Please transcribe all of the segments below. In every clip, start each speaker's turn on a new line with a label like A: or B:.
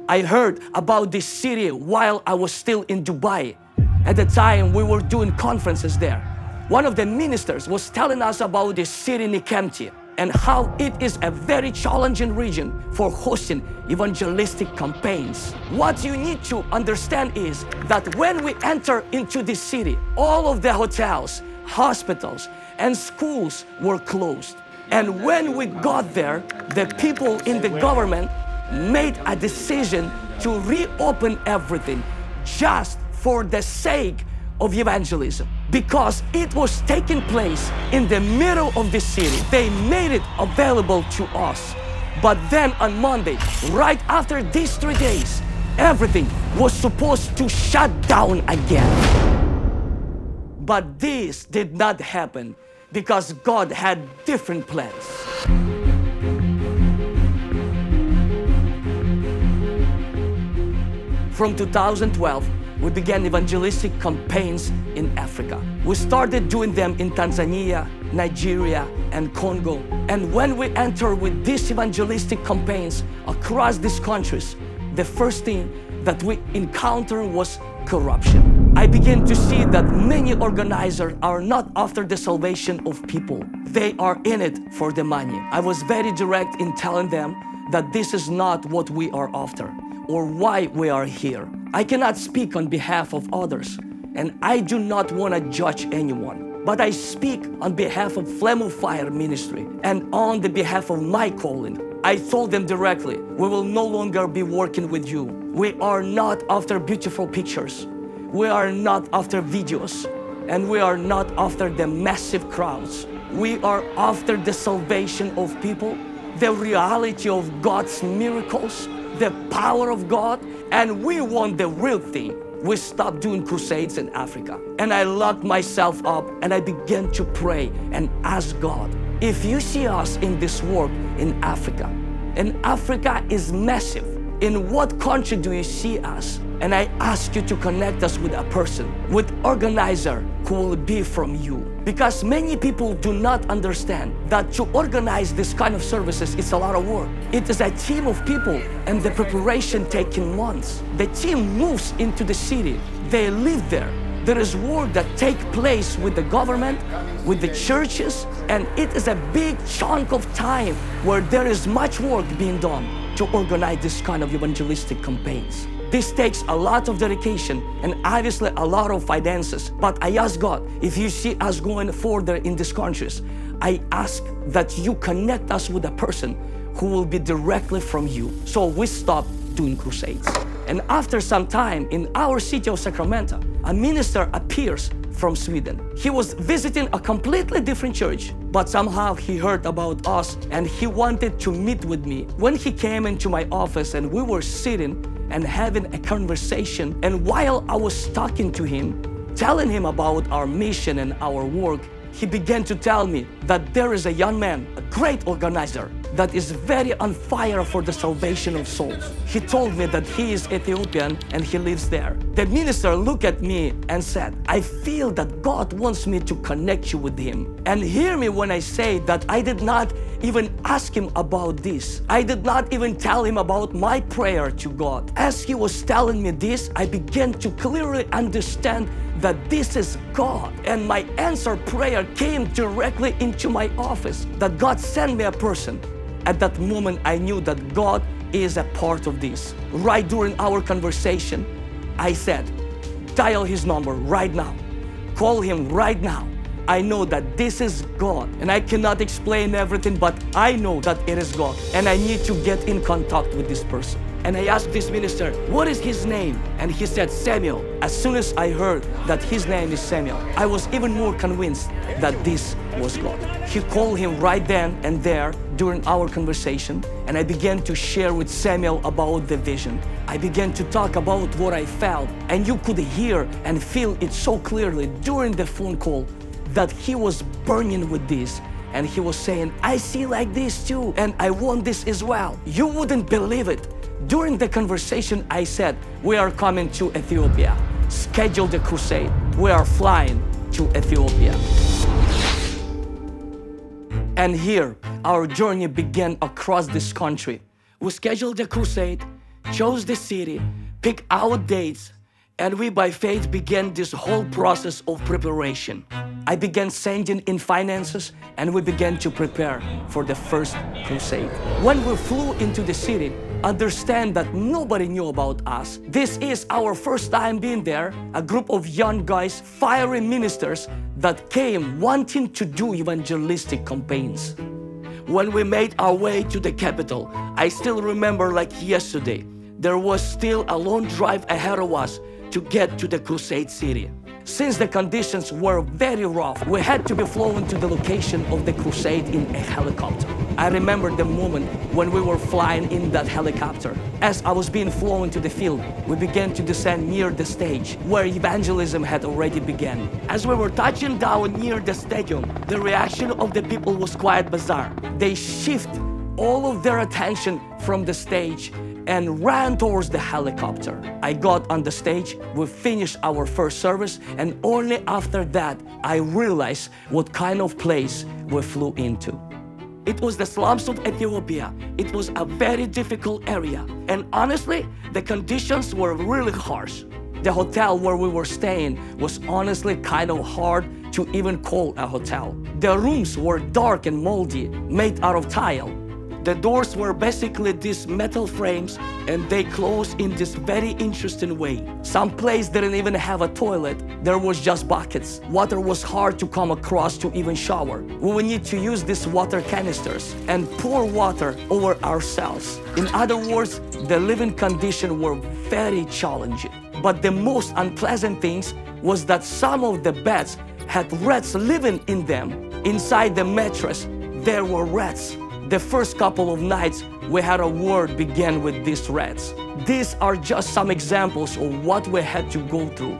A: I heard about this city while I was still in Dubai. At the time, we were doing conferences there. One of the ministers was telling us about this city Nikemti and how it is a very challenging region for hosting evangelistic campaigns. What you need to understand is that when we enter into this city, all of the hotels, hospitals, and schools were closed. And when we got there, the people in the government made a decision to reopen everything just for the sake of evangelism, because it was taking place in the middle of the city. They made it available to us. But then on Monday, right after these 3 days, everything was supposed to shut down again. But this did not happen because God had different plans. From 2012, we began evangelistic campaigns in Africa. We started doing them in Tanzania, Nigeria, and Congo. And when we entered with these evangelistic campaigns across these countries, the first thing that we encountered was corruption. I began to see that many organizers are not after the salvation of people. They are in it for the money. I was very direct in telling them that this is not what we are after or why we are here. I cannot speak on behalf of others, and I do not want to judge anyone. But I speak on behalf of Flame of Fire Ministry and on the behalf of my calling. I told them directly, we will no longer be working with you. We are not after beautiful pictures. We are not after videos. And we are not after the massive crowds. We are after the salvation of people, the reality of God's miracles, the power of God, and we want the real thing. We stopped doing crusades in Africa. And I locked myself up and I began to pray and ask God, if you see us in this work in Africa, and Africa is massive, in what country do you see us? And I ask you to connect us with a person, with organizer who will be from you. Because many people do not understand that to organize this kind of services is a lot of work. It is a team of people and the preparation taking months. The team moves into the city. They live there. There is work that takes place with the government, with the churches, and it is a big chunk of time where there is much work being done to organize this kind of evangelistic campaigns. This takes a lot of dedication and obviously a lot of finances. But I ask God, if you see us going further in these countries, I ask that you connect us with a person who will be directly from you. So we stopped doing crusades. And after some time in our city of Sacramento, a minister appears from Sweden. He was visiting a completely different church, but somehow he heard about us and he wanted to meet with me. When he came into my office and we were sitting and having a conversation, and while I was talking to him, telling him about our mission and our work, he began to tell me that there is a young man, a great organizer, that is very on fire for the salvation of souls. He told me that he is Ethiopian and he lives there. The minister looked at me and said, I feel that God wants me to connect you with him. And hear me when I say that I did not even ask him about this. I did not even tell him about my prayer to God. As he was telling me this, I began to clearly understand that this is God. And my answer prayer came directly into my office, that God sent me a person. At that moment, I knew that God is a part of this. Right during our conversation, I said, dial his number right now. Call him right now. I know that this is God, and I cannot explain everything, but I know that it is God, and I need to get in contact with this person. And I asked this minister, what is his name? And he said, Samuel. As soon as I heard that his name is Samuel, I was even more convinced that this was God. He called him right then and there during our conversation, and I began to share with Samuel about the vision. I began to talk about what I felt, and you could hear and feel it so clearly during the phone call that he was burning with this. And he was saying, I see like this too, and I want this as well. You wouldn't believe it. During the conversation, I said, we are coming to Ethiopia. Schedule the crusade. We are flying to Ethiopia. And here, our journey began across this country. We scheduled the crusade. chose the city, picked our dates, and we by faith began this whole process of preparation. I began sending in finances and we began to prepare for the first crusade. When we flew into the city, understand that nobody knew about us. This is our first time being there, a group of young guys, fiery ministers that came wanting to do evangelistic campaigns. When we made our way to the capital, I still remember like yesterday, there was still a long drive ahead of us to get to the crusade city. Since the conditions were very rough, we had to be flown to the location of the crusade in a helicopter. I remember the moment when we were flying in that helicopter. As I was being flown to the field, we began to descend near the stage where evangelism had already begun. As we were touching down near the stadium, the reaction of the people was quite bizarre. They shifted all of their attention from the stage and ran towards the helicopter. I got on the stage, we finished our first service, and only after that, I realized what kind of place we flew into. It was the slums of Ethiopia. It was a very difficult area. And honestly, the conditions were really harsh. The hotel where we were staying was honestly kind of hard to even call a hotel. The rooms were dark and moldy, made out of tile. The doors were basically these metal frames and they closed in this very interesting way. Some places didn't even have a toilet. There was just buckets. Water was hard to come across to even shower. We would need to use these water canisters and pour water over ourselves. In other words, the living conditions were very challenging. But the most unpleasant things was that some of the beds had rats living in them. Inside the mattress, there were rats. The first couple of nights, we had a war begin with these rats. These are just some examples of what we had to go through.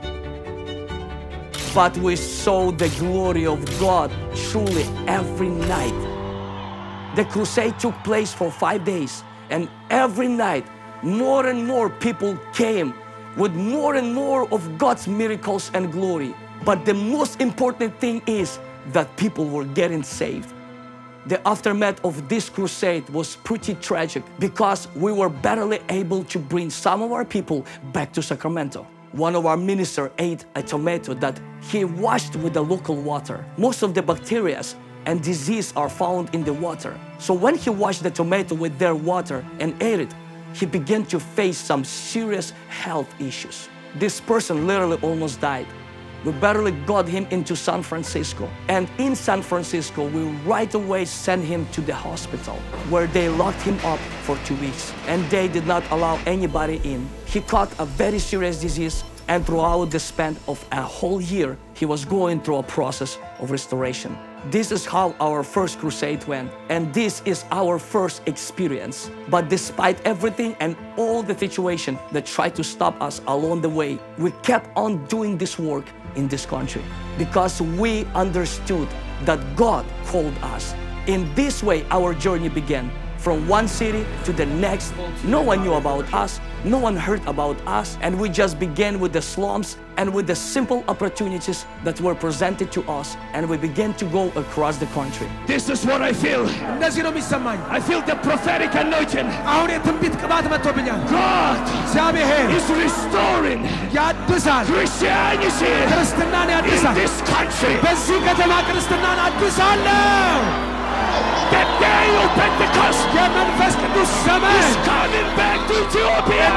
A: But we saw the glory of God truly every night. The crusade took place for 5 days, and every night, more and more people came with more and more of God's miracles and glory. But the most important thing is that people were getting saved. The aftermath of this crusade was pretty tragic because we were barely able to bring some of our people back to Sacramento. One of our ministers ate a tomato that he washed with the local water. Most of the bacteria and disease are found in the water. So when he washed the tomato with their water and ate it, he began to face some serious health issues. This person literally almost died. We barely got him into San Francisco. And in San Francisco, we right away sent him to the hospital where they locked him up for 2 weeks. And they did not allow anybody in. He caught a very serious disease, and throughout the span of a whole year, he was going through a process of restoration. This is how our first crusade went, and this is our first experience. But despite everything and all the situation that tried to stop us along the way, we kept on doing this work in this country because we understood that God called us. In this way, our journey began. From one city to the next, no one knew about us, no one heard about us, and we just began with the slums and with the simple opportunities that were presented to us, and we began to go across the country.
B: This is what I feel. I feel the prophetic anointing. God is restoring Christianity in this country. The day of Pentecost is coming back to Ethiopia.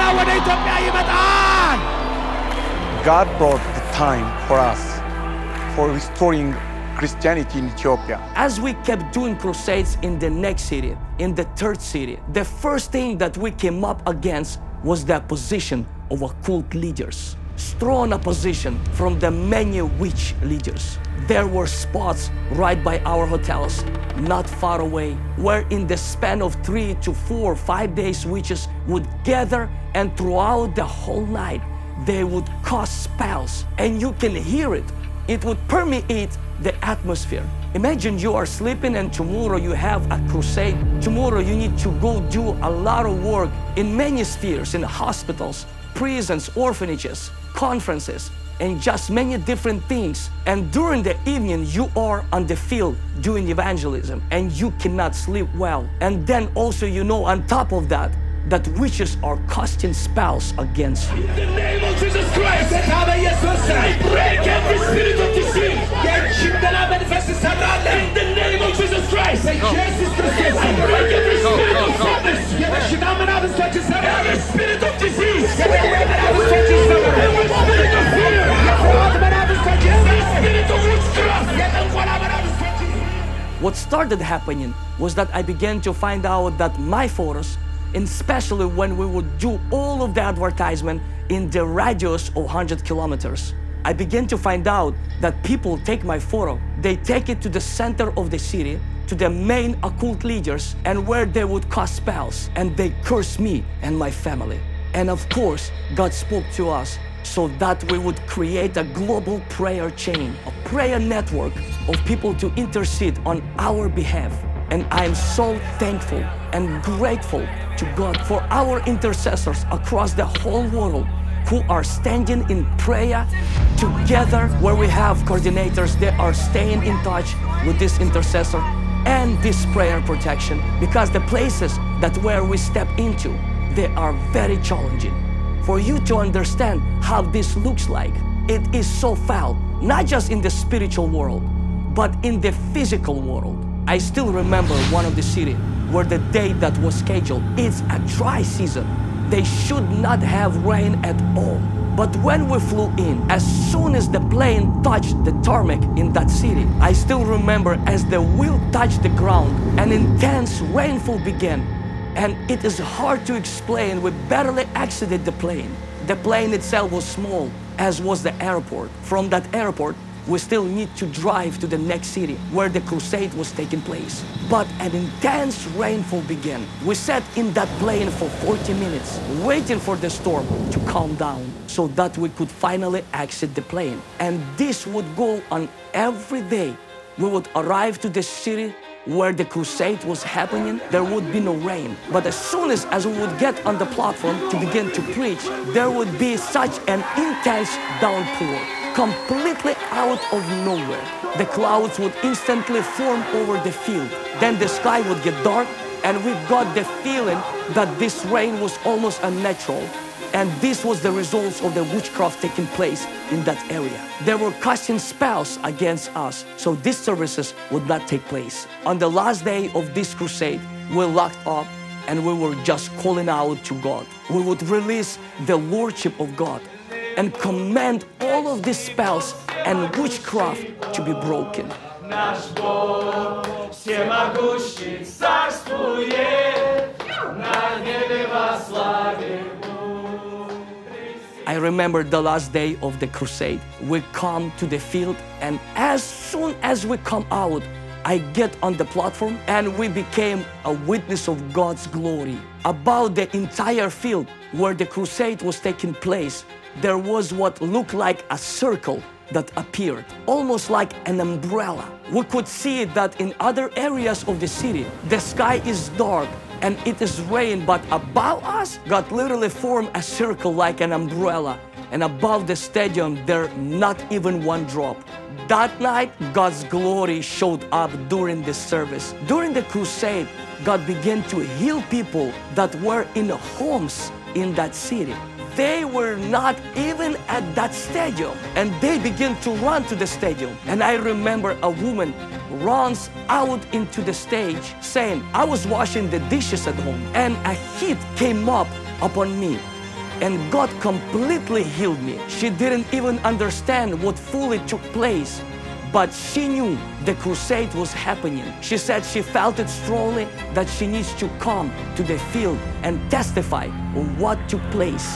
C: God brought the time for us for restoring Christianity in Ethiopia.
A: As we kept doing crusades in the next city, in the third city, the first thing that we came up against was the opposition of occult leaders. Strong opposition from the many witch leaders. There were spots right by our hotels, not far away, where in the span of 3 to 4, 5 days, witches would gather, and throughout the whole night, they would cast spells, and you can hear it. It would permeate the atmosphere. Imagine you are sleeping and tomorrow you have a crusade. Tomorrow you need to go do a lot of work in many spheres, in hospitals, prisons, orphanages, conferences, and just many different things. And during the evening, you are on the field doing evangelism and you cannot sleep well. And then also, on top of that, that witches are casting spells against you.
B: In the name of Jesus Christ, I break every spirit of disease. In the name of Jesus Christ, I break every spirit of sadness, every spirit of disease, every spirit of fear, every spirit of witchcraft.
A: What started happening was that I began to find out that my photos, and especially when we would do all of the advertisement in the radius of 100 kilometers, I began to find out that people take my photo, they take it to the center of the city, to the main occult leaders, and where they would cast spells, and they curse me and my family. And of course, God spoke to us so that we would create a global prayer chain, a prayer network of people to intercede on our behalf. And I am so thankful and grateful to God for our intercessors across the whole world who are standing in prayer together, where we have coordinators. They are staying in touch with this intercessor and this prayer protection, because the places that where we step into, they are very challenging. For you to understand how this looks like, it is so foul, not just in the spiritual world, but in the physical world. I still remember one of the city where the day that was scheduled, it's a dry season. They should not have rain at all. But when we flew in, as soon as the plane touched the tarmac in that city, I still remember as the wheel touched the ground, an intense rainfall began. And it is hard to explain. We barely exited the plane. The plane itself was small, as was the airport. From that airport, we still need to drive to the next city where the crusade was taking place. But an intense rainfall began. We sat in that plane for 40 minutes, waiting for the storm to calm down so that we could finally exit the plane. And this would go on every day. We would arrive to the city where the crusade was happening. There would be no rain. But as soon as we would get on the platform to begin to preach, there would be such an intense downpour, completely out of nowhere. The clouds would instantly form over the field. Then the sky would get dark, and we got the feeling that this rain was almost unnatural. And this was the results of the witchcraft taking place in that area. They were casting spells against us, so these services would not take place. On the last day of this crusade, we locked up and we were just calling out to God. We would release the Lordship of God and command all of these spells and witchcraft to be broken. I remember the last day of the crusade. We come to the field, and as soon as we come out, I get on the platform and we became a witness of God's glory. About the entire field where the crusade was taking place, there was what looked like a circle that appeared, almost like an umbrella. We could see that in other areas of the city, the sky is dark and it is rain, but above us, God literally formed a circle like an umbrella. And above the stadium, there not even one drop. That night, God's glory showed up during the service. During the crusade, God began to heal people that were in homes in that city. They were not even at that stadium, and they began to run to the stadium. And I remember a woman runs out into the stage saying, I was washing the dishes at home and a heat came up upon me, and God completely healed me. She didn't even understand what fully took place, but she knew the crusade was happening. She said she felt it strongly that she needs to come to the field and testify on what took place.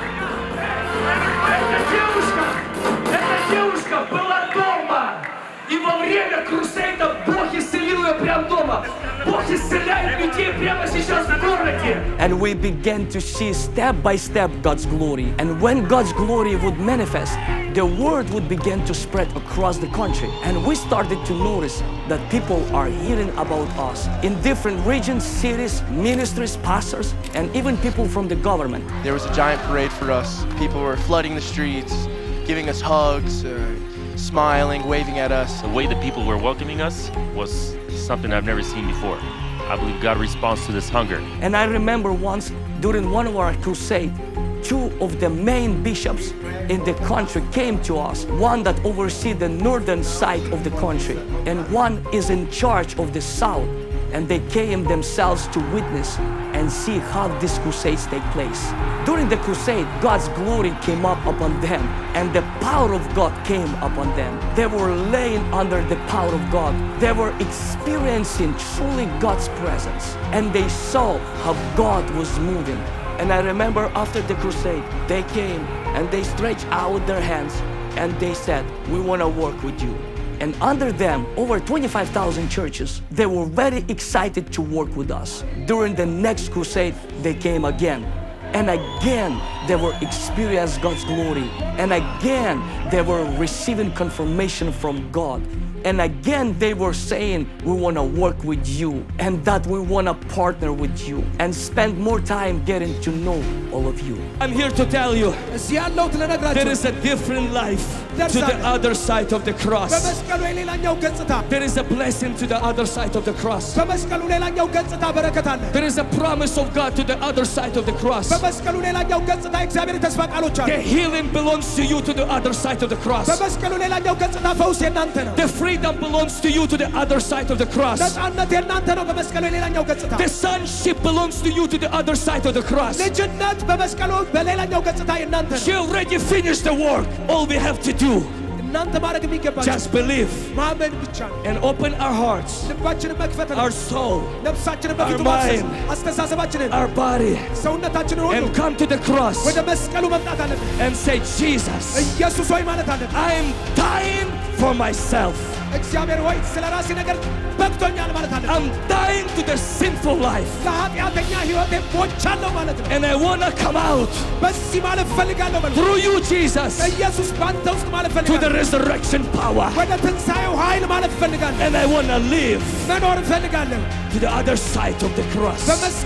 B: Эта девушка была дома, и во время крусейда Бог исцелил ее прямо дома. Бог исцеляет людей прямо сейчас в городе.
A: And we began to see step by step God's glory. And when God's glory would manifest, the word would begin to spread across the country. And we started to notice that people are hearing about us in different regions, cities, ministries, pastors, and even people from the government.
D: There was a giant parade for us. People were flooding the streets, giving us hugs, smiling, waving at us.
E: The way the people were welcoming us was something I've never seen before. I believe God responds to this hunger.
A: And I remember once During one of our crusades, two of the main bishops in the country came to us. One that oversees the northern side of the country, and one is in charge of the south. And they came themselves to witness and see how these crusades take place. During the crusade, God's glory came up upon them, and the power of God came upon them. They were laying under the power of God. They were experiencing truly God's presence, and they saw how God was moving. And I remember after the crusade, they came and they stretched out their hands and they said, "We want to work with you." And under them, over 25,000 churches, they were very excited to work with us. During the next crusade, they came again. And again, they were experiencing God's glory. And again, they were receiving confirmation from God. And again, they were saying, "We want to work with you, and that we want to partner with you and spend more time getting to know all of you."
B: I'm here to tell you, there is a different life to the other side of the cross. There is a blessing to the other side of the cross. There is a promise of God to the other side of the cross. The healing belongs to you to the other side of the cross. The freedom belongs to you to the other side of the cross. The sonship belongs to you to the other side of the cross. She already finished the work. All we have to do, just believe and open our hearts, our soul, our mind, our body, and come to the cross and say, "Jesus, I am dying for myself. I'm dying to the sinful life, and I want to come out through you, Jesus, to the resurrection power, and I want to live to the other side of the cross."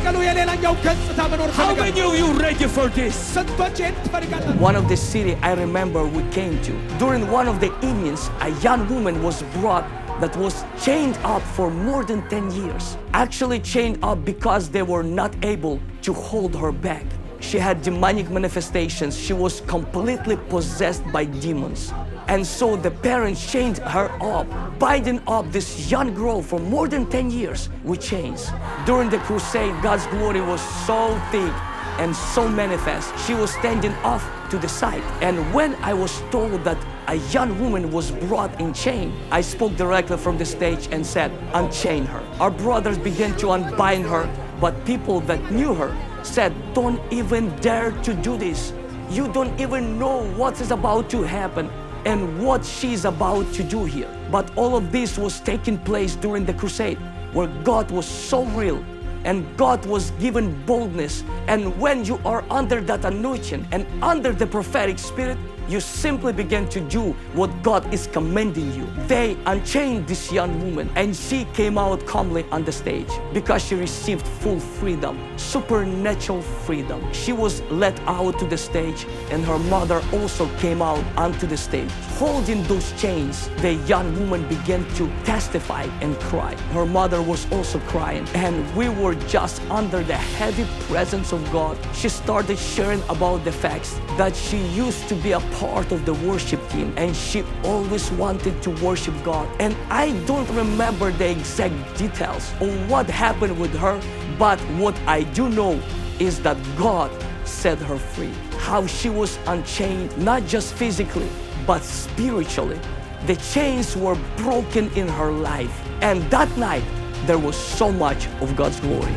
B: How many of you ready for this?
A: One of the city I remember we came to, during one of the evenings, a young woman was brought that was chained up for more than 10 years. Actually chained up because they were not able to hold her back. She had demonic manifestations. She was completely possessed by demons. And so the parents chained her up, binding up this young girl for more than 10 years with chains. During the crusade, God's glory was so thick and so manifest. She was standing off to the side. And when I was told that a young woman was brought in chain, I spoke directly from the stage and said, "Unchain her." Our brothers began to unbind her, but people that knew her said, "Don't even dare to do this. You don't even know what is about to happen and what she's about to do here." But all of this was taking place during the crusade, where God was so real and God was given boldness. And when you are under that anointing and under the prophetic spirit, you simply begin to do what God is commanding you. They unchained this young woman, and she came out calmly on the stage because she received full freedom, supernatural freedom. She was led out to the stage, and her mother also came out onto the stage. Holding those chains, the young woman began to testify and cry. Her mother was also crying, and we were just under the heavy presence of God. She started sharing about the facts that she used to be a part of the worship team, and she always wanted to worship God. And I don't remember the exact details of what happened with her, but what I do know is that God set her free. How she was unchained, not just physically, but spiritually. The chains were broken in her life, and that night there was so much of God's glory.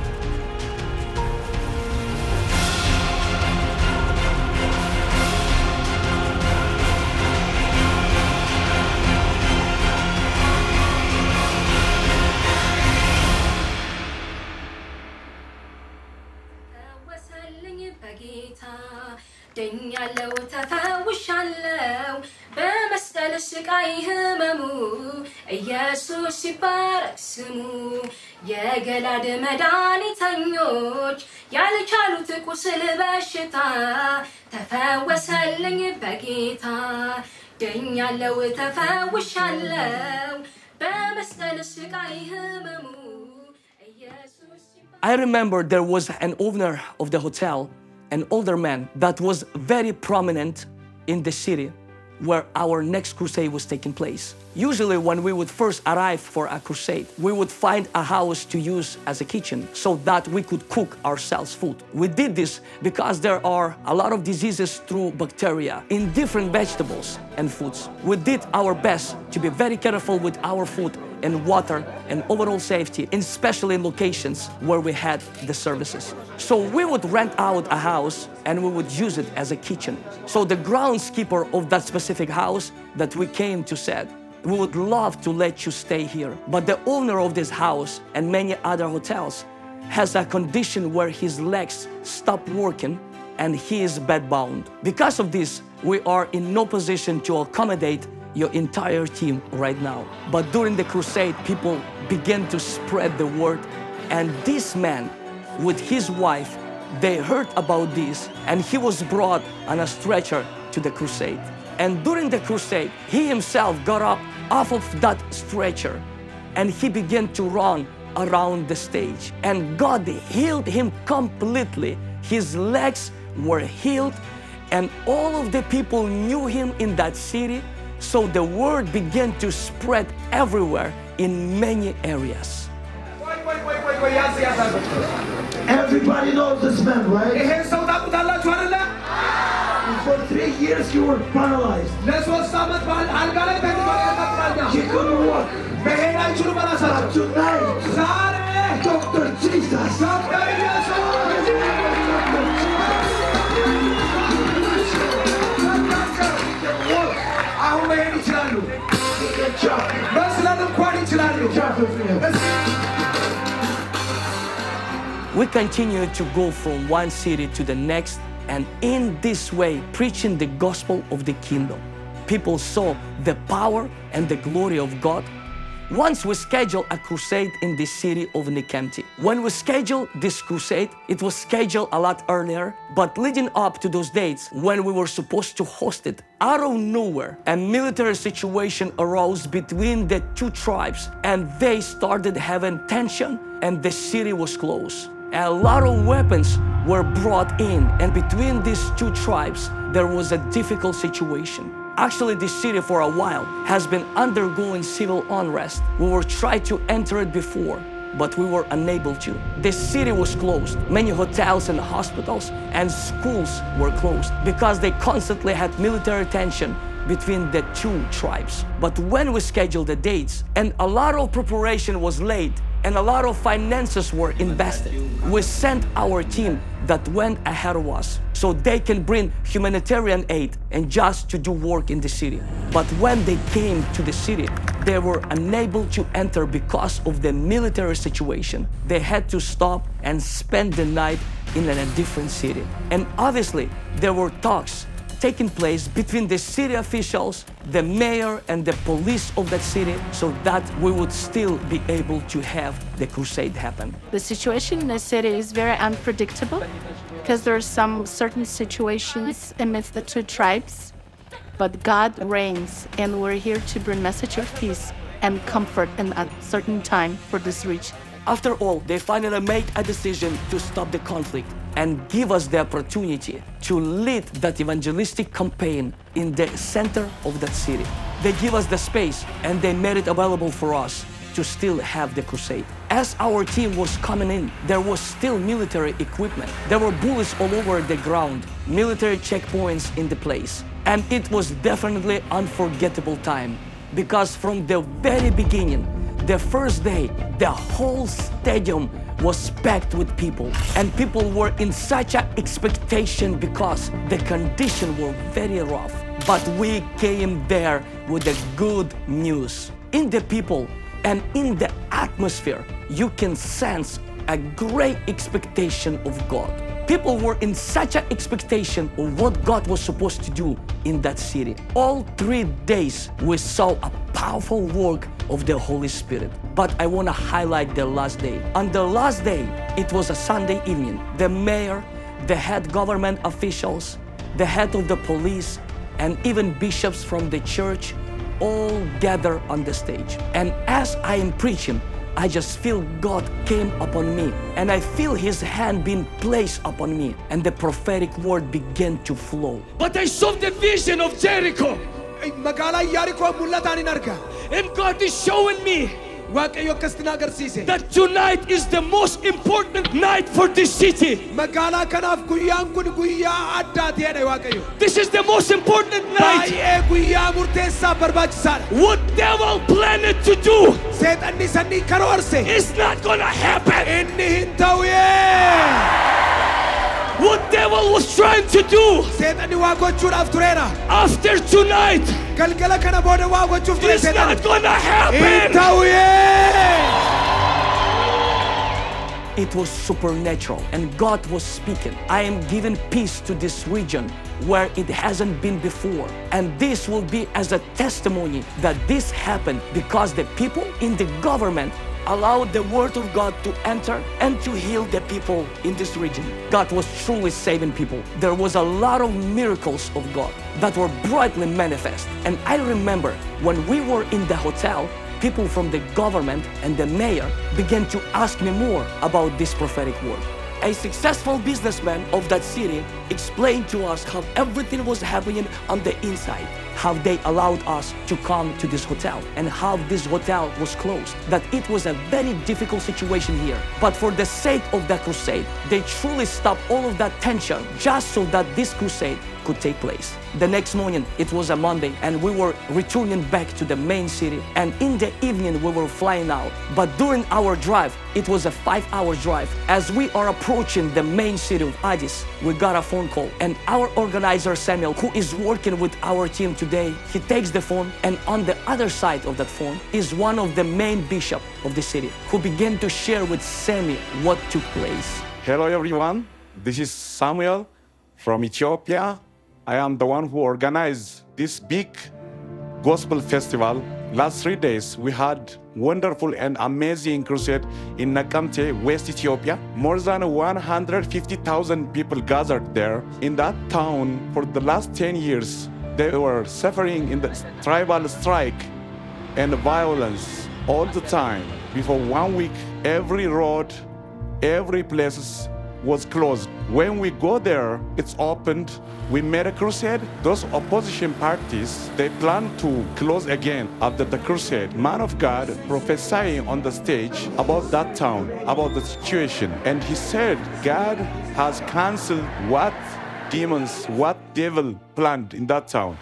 F: ድኛለው ተፈውሻለው በመስቀል ስቃይ ህመሙ ኢየሱስ ይባረክ ስሙ የገላድ መድኃኒተኞች ያልቻሉት ቁስል በሽታ ተፈወሰልኝ በጌታ ድኛለው ተፈውሻለው በመስቀል ስቃይ ህመሙ ኢየሱስ
A: I remember there was an owner of the hotel, an older man that was very prominent in the city where our next crusade was taking place. Usually when we would first arrive for a crusade, we would find a house to use as a kitchen so that we could cook ourselves food. We did this because there are a lot of diseases through bacteria in different vegetables and foods. We did our best to be very careful with our food and water and overall safety, especially in locations where we had the services. So we would rent out a house and we would use it as a kitchen. So the groundskeeper of that specific house that we came to said, we would love to let you stay here. But the owner of this house and many other hotels has a condition where his legs stop working and he is bedbound. Because of this, we are in no position to accommodate your entire team right now. But during the crusade, people began to spread the word, and this man with his wife, they heard about this, and he was brought on a stretcher to the crusade. And during the crusade, he himself got up off of that stretcher and he began to run around the stage. And God healed him completely. His legs were healed, and all of the people knew him in that city. So the word began to spread everywhere in many areas.
B: Everybody knows this man, right? For 3 years you were paralyzed. You couldn't walk. But tonight, Dr. Jesus.
A: We continue to go from one city to the next, and in this way, preaching the gospel of the kingdom. People saw the power and the glory of God. Once we scheduled a crusade in the city of Nekemti. When we scheduled this crusade, it was scheduled a lot earlier, but leading up to those dates when we were supposed to host it, out of nowhere, a military situation arose between the two tribes, and they started having tension, and the city was closed. A lot of weapons were brought in, and between these two tribes, there was a difficult situation. Actually, this city for a while has been undergoing civil unrest. We were trying to enter it before, but we were unable to. The city was closed. Many hotels and hospitals and schools were closed because they constantly had military tension between the two tribes. But when we scheduled the dates, and a lot of preparation was laid, and a lot of finances were invested, we sent our team that went ahead of us so they can bring humanitarian aid and just to do work in the city. But when they came to the city, they were unable to enter because of the military situation. They had to stop and spend the night in a different city. And obviously, there were talks taking place between the city officials, the mayor, and the police of that city so that we would still be able to have the crusade happen.
G: The situation in the city is very unpredictable because there are some certain situations amidst the two tribes, but God reigns, and we're here to bring message of peace and comfort in a certain time for this region.
A: After all, they finally made a decision to stop the conflict and give us the opportunity to lead that evangelistic campaign in the center of that city. They give us the space and they made it available for us to still have the crusade. As our team was coming in, there was still military equipment. There were bullets all over the ground, military checkpoints in the place. And it was definitely unforgettable time because from the very beginning, the first day, the whole stadium was packed with people, and people were in such an expectation because the conditions were very rough. But we came there with the good news. In the people and in the atmosphere, you can sense a great expectation of God. People were in such an expectation of what God was supposed to do in that city. All 3 days, we saw a powerful work of the Holy Spirit. But I want to highlight the last day. On the last day, it was a Sunday evening. The mayor, the head government officials, the head of the police, and even bishops from the church all gather on the stage. And as I am preaching, I just feel God came upon me, and I feel His hand being placed upon me, and the prophetic word began to flow.
B: But I saw the vision of Jericho,
H: magaalaa Yerikoo mul'ataan hin arga.
B: and God is showing me
H: Waaqayyo akkas na agarsiise.
B: that tonight is the most important night for this city.
H: Magaalaa kanaaf guyyaan kun guyyaa addaa ta'edha Waaqayyo.
B: This is the most important night.
H: Baay'ee guyyaa murteessaa barbaachisaadha.
B: What devil planned to do
H: Seexanni sanii karoorse.
B: is not gonna happen.
H: Inni hin ta'u.
B: What devil was trying to do
H: Seexanni waa gochuudhaaf tureera.
B: after tonight
H: Galgala kana booda waa gochuuf ture
B: is
H: seexanni.
B: not gonna
H: Hin
B: happen.
H: ta'u.
A: It was supernatural, and God was speaking. I am giving peace to this region where it hasn't been before. And this will be as a testimony that this happened because the people in the government allowed the word of God to enter and to heal the people in this region. God was truly saving people. There was a lot of miracles of God that were brightly manifest. And I remember when we were in the hotel, people from the government and the mayor began to ask me more about this prophetic word. A successful businessman of that city explained to us how everything was happening on the inside, how they allowed us to come to this hotel, and how this hotel was closed, that it was a very difficult situation here. But for the sake of the crusade, they truly stopped all of that tension just so that this crusade could take place. The next morning, it was a Monday, and we were returning back to the main city, and in the evening we were flying out. But during our drive, it was a 5-hour drive. As we are approaching the main city of Addis, we got a phone call, and our organizer Samuel, who is working with our team today, he takes the phone, and on the other side of that phone is one of the main bishop of the city, who began to share with Sammy what took place.
C: Hello everyone, this is Samuel from Ethiopia. I am the one who organized this big gospel festival. Last 3 days, we had wonderful and amazing crusade in Nakamte, West Ethiopia. More than 150,000 people gathered there. In that town, for the last 10 years, they were suffering in the tribal strike and violence all the time. Before 1 week, every road, every place was closed. When we go there, it's opened. We made a crusade. Those opposition parties, they plan to close again after the crusade. Man of God prophesying on the stage about that town, about the situation. And he said, God has canceled what demons, what devil planned in that town.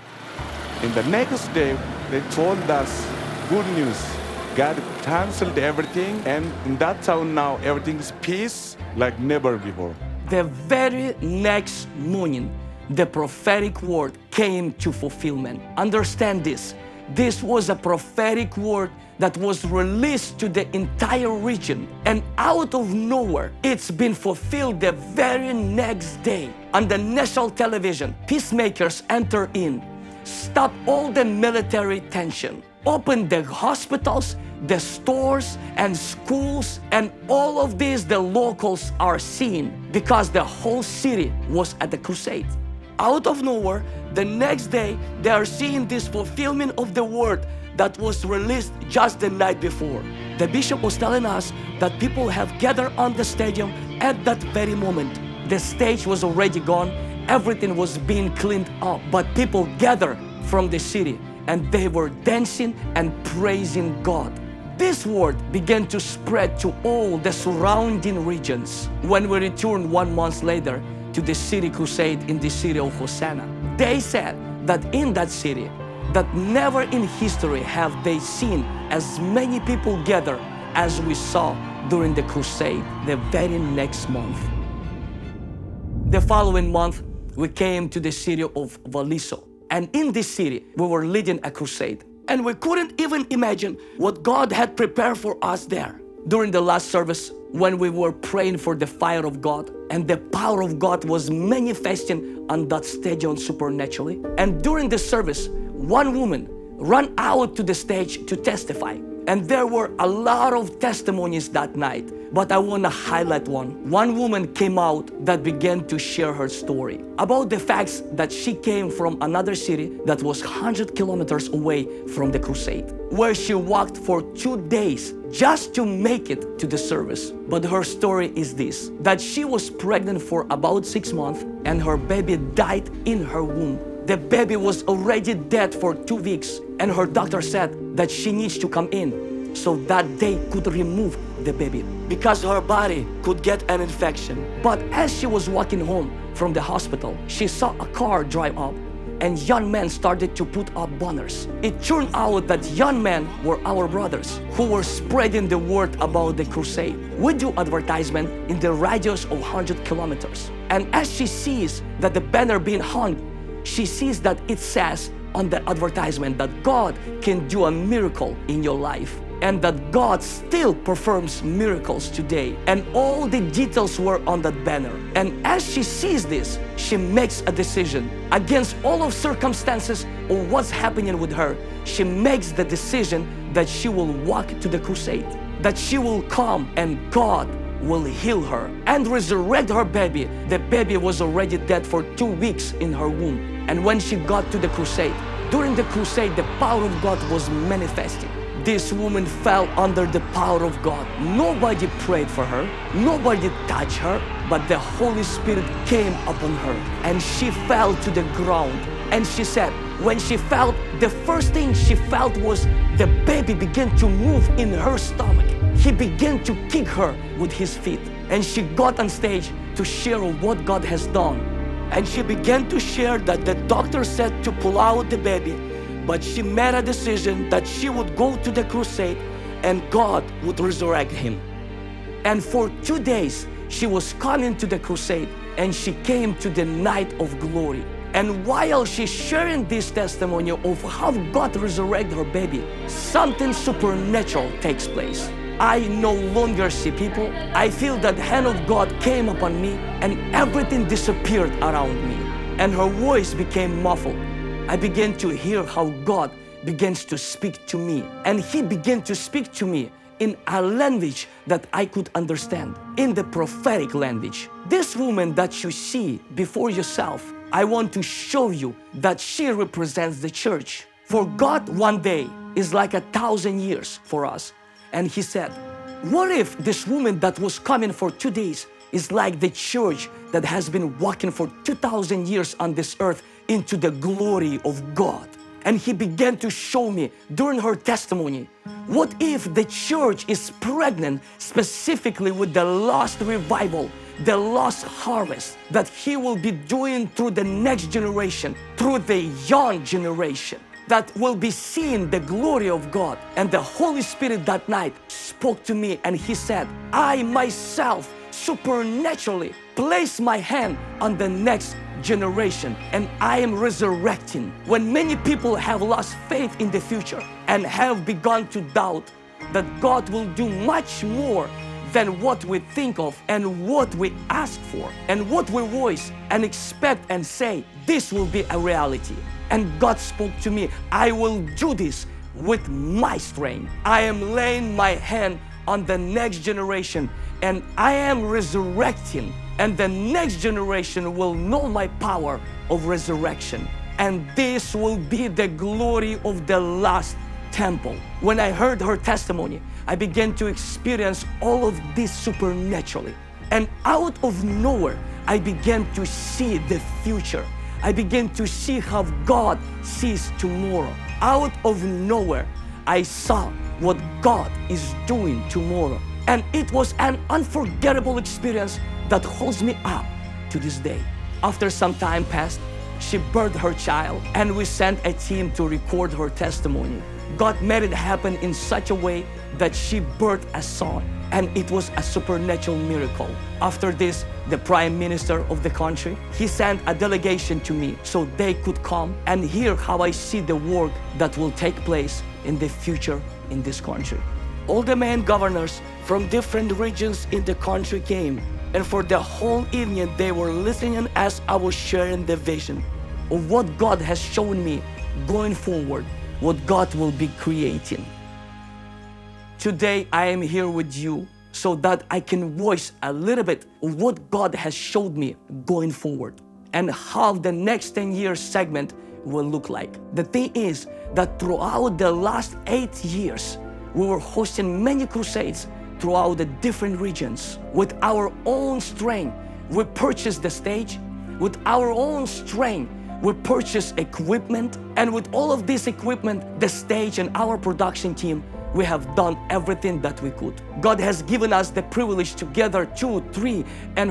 C: In the next day, they told us good news. God canceled everything, and in that town now, everything is peace like never before.
A: The very next morning, the prophetic word came to fulfillment. Understand this. This was a prophetic word that was released to the entire region, and out of nowhere, it's been fulfilled the very next day. On the national television, peacemakers enter in, stop all the military tension, open the hospitals, the stores and schools, and all of these the locals are seeing because the whole city was at the crusade. Out of nowhere, the next day, they are seeing this fulfillment of the word that was released just the night before. The bishop was telling us that people have gathered on the stadium at that very moment. The stage was already gone, everything was being cleaned up, but people gathered from the city and they were dancing and praising God. This word began to spread to all the surrounding regions. When we returned 1 month later to the city crusade in the city of Hosanna, they said that in that city, that never in history have they seen as many people gather as we saw during the crusade the very next month. The following month, we came to the city of Valiso. And in this city, we were leading a crusade. And we couldn't even imagine what God had prepared for us there. During the last service, when we were praying for the fire of God, and the power of God was manifesting on that stadium supernaturally. And during the service, one woman ran out to the stage to testify. And there were a lot of testimonies that night, but I want to highlight one. One woman came out that began to share her story about the facts that she came from another city that was 100 kilometers away from the crusade, where she walked for 2 days just to make it to the service. But her story is this, that she was pregnant for about 6 months and her baby died in her womb. The baby was already dead for 2 weeks, and her doctor said that she needs to come in so that they could remove the baby because her body could get an infection. But as she was walking home from the hospital, she saw a car drive up and young men started to put up banners. It turned out that young men were our brothers who were spreading the word about the crusade. We do advertisement in the radius of 100 kilometers. And as she sees that the banner being hung, she sees that it says on the advertisement that God can do a miracle in your life and that God still performs miracles today. And all the details were on that banner. And as she sees this, she makes a decision against all of circumstances of what's happening with her. She makes the decision that she will walk to the crusade, that she will come and God will heal her and resurrect her baby. The baby was already dead for 2 weeks in her womb. And when she got to the crusade, during the crusade, the power of God was manifesting. This woman fell under the power of God. Nobody prayed for her, nobody touched her, but the Holy Spirit came upon her and she fell to the ground. And she said, when she fell, the first thing she felt was the baby began to move in her stomach. He began to kick her with his feet. And she got on stage to share what God has done. And she began to share that the doctor said to pull out the baby, but she made a decision that she would go to the crusade and God would resurrect him. And for 2 days, she was coming to the crusade and she came to the night of glory. And while she's sharing this testimony of how God resurrected her baby, something supernatural takes place. I no longer see people. I feel that the hand of God came upon me and everything disappeared around me. And her voice became muffled. I began to hear how God begins to speak to me. And He began to speak to me in a language that I could understand, in the prophetic language. This woman that you see before yourself, I want to show you that she represents the church. For God, one day is like 1,000 years for us. And He said, what if this woman that was coming for 2 days is like the church that has been walking for 2,000 years on this earth into the glory of God? And He began to show me during her testimony, what if the church is pregnant specifically with the lost revival, the lost harvest that He will be doing through the next generation, through the young generation, that will be seeing the glory of God. And the Holy Spirit that night spoke to me and He said, I myself supernaturally place my hand on the next generation and I am resurrecting. When many people have lost faith in the future and have begun to doubt that God will do much more than what we think of and what we ask for and what we voice and expect and say, this will be a reality. And God spoke to me, I will do this with my strength. I am laying my hand on the next generation and I am resurrecting, and the next generation will know my power of resurrection. And this will be the glory of the last temple. When I heard her testimony, I began to experience all of this supernaturally. And out of nowhere, I began to see the future. I began to see how God sees tomorrow. Out of nowhere, I saw what God is doing tomorrow. And it was an unforgettable experience that holds me up to this day. After some time passed, she birthed her child and we sent a team to record her testimony. God made it happen in such a way that she birthed a son, and it was a supernatural miracle. After this, the Prime Minister of the country, he sent a delegation to me so they could come and hear how I see the work that will take place in the future in this country. All the main governors from different regions in the country came, and for the whole evening they were listening as I was sharing the vision of what God has shown me going forward, what God will be creating. Today, I am here with you so that I can voice a little bit of what God has showed me going forward and how the next 10 years segment will look like. The thing is that throughout the last 8 years, we were hosting many crusades throughout the different regions. With our own strength, we purchased the stage. With our own strength, we purchased equipment. And with all of this equipment, the stage and our production team, we have done everything that we could. God has given us the privilege to gather 2, 3, and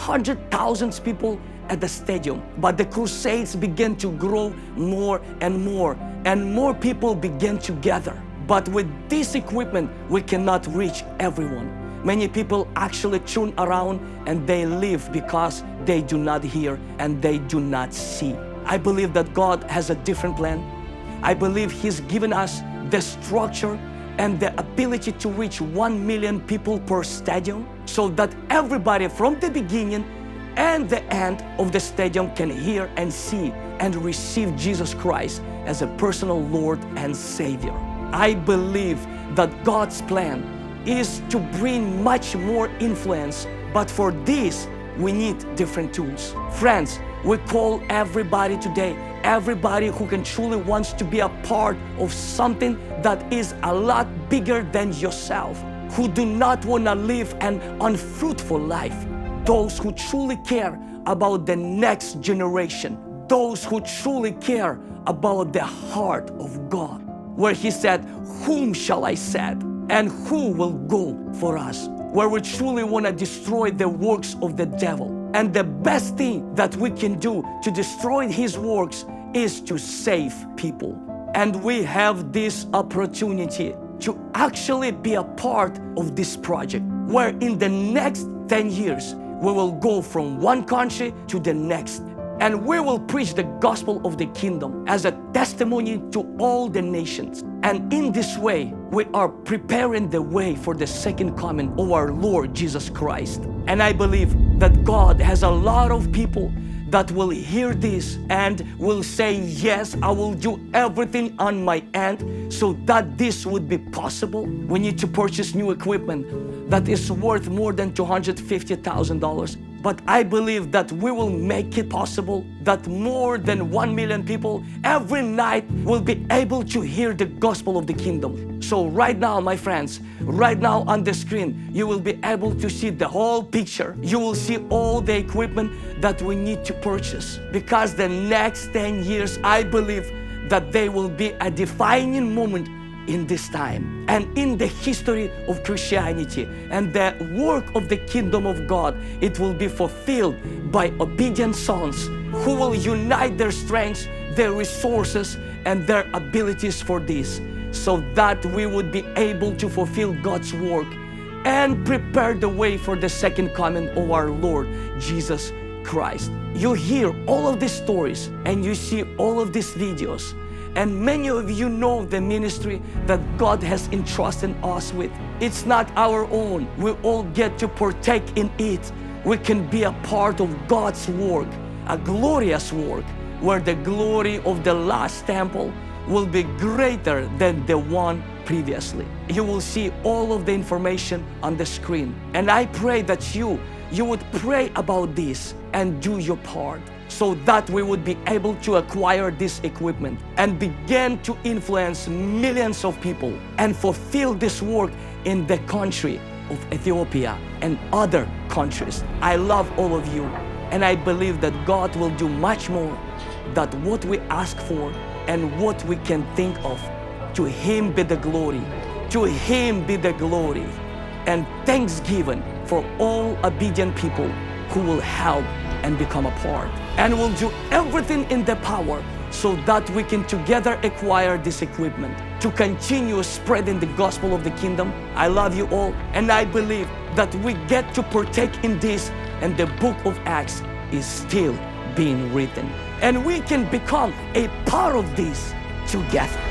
A: 400,000 people at the stadium. But the crusades began to grow more and more people began to gather. But with this equipment, we cannot reach everyone. Many people actually turn around and they leave because they do not hear and they do not see. I believe that God has a different plan. I believe He's given us the structure and the ability to reach 1 million people per stadium so that everybody from the beginning and the end of the stadium can hear and see and receive Jesus Christ as a personal Lord and Savior. I believe that God's plan is to bring much more influence, but for this, we need different tools. Friends, we call everybody today, everybody who can truly wants to be a part of something that is a lot bigger than yourself, who do not want to live an unfruitful life, those who truly care about the next generation, those who truly care about the heart of God, where He said, "Whom shall I send? And who will go for us?" Where we truly want to destroy the works of the devil. And the best thing that we can do to destroy his works is to save people. And we have this opportunity to actually be a part of this project, where in the next 10 years, we will go from one country to the next. And we will preach the gospel of the kingdom as a testimony to all the nations. And in this way, we are preparing the way for the second coming of our Lord Jesus Christ. And I believe that God has a lot of people that will hear this and will say, "Yes, I will do everything on my end so that this would be possible." We need to purchase new equipment that is worth more than $250,000. But I believe that we will make it possible that more than 1 million people every night will be able to hear the gospel of the kingdom. So right now, my friends, right now on the screen, you will be able to see the whole picture. You will see all the equipment that we need to purchase, because the next 10 years, I believe that they will be a defining moment in this time and in the history of Christianity, and the work of the kingdom of God, it will be fulfilled by obedient sons who will unite their strengths, their resources, and their abilities for this, so that we would be able to fulfill God's work and prepare the way for the second coming of our Lord Jesus Christ. You hear all of these stories and you see all of these videos, and many of you know the ministry that God has entrusted us with. It's not our own. We all get to partake in it. We can be a part of God's work, a glorious work, where the glory of the last temple will be greater than the one previously. You will see all of the information on the screen. And I pray that you would pray about this and do your part, so that we would be able to acquire this equipment and begin to influence millions of people and fulfill this work in the country of Ethiopia and other countries. I love all of you, and I believe that God will do much more than what we ask for and what we can think of. To Him be the glory. To Him be the glory. And thanksgiving for all obedient people who will help and become a part. And we'll do everything in the power so that we can together acquire this equipment to continue spreading the gospel of the kingdom. I love you all, and I believe that we get to partake in this, and the book of Acts is still being written. And we can become a part of this together.